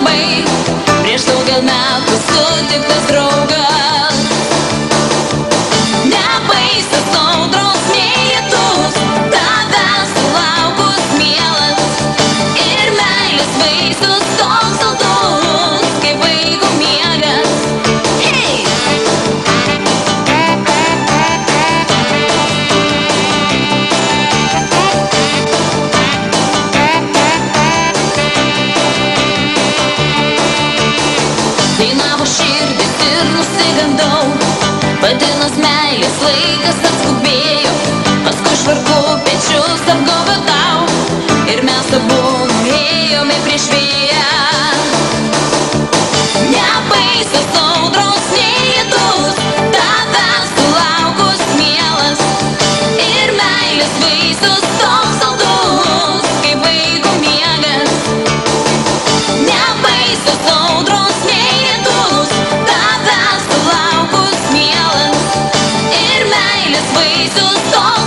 pirmai, prieš daugel metų sutiktas draugas. Nebaisas audros nei lietus, tavęs sulaukus mielas, ir meilės vaisius toks saldus, kaip vaiko miegas. Hey! Dainavo širdis ir nusigandau, vadinas meilės laikas atskubėjo, paskui švarku pečius apgaubė tau, ir mes abu ėjome prieš vėją. Nebaisas audros nei lietus, tavęs sulaukus mielas, ir meilės vaisius toks saldus, kaip vaiko miegas. Nebaisas audros nei lietus, tavęs sulaukus mielas, ir meilės vaisius toks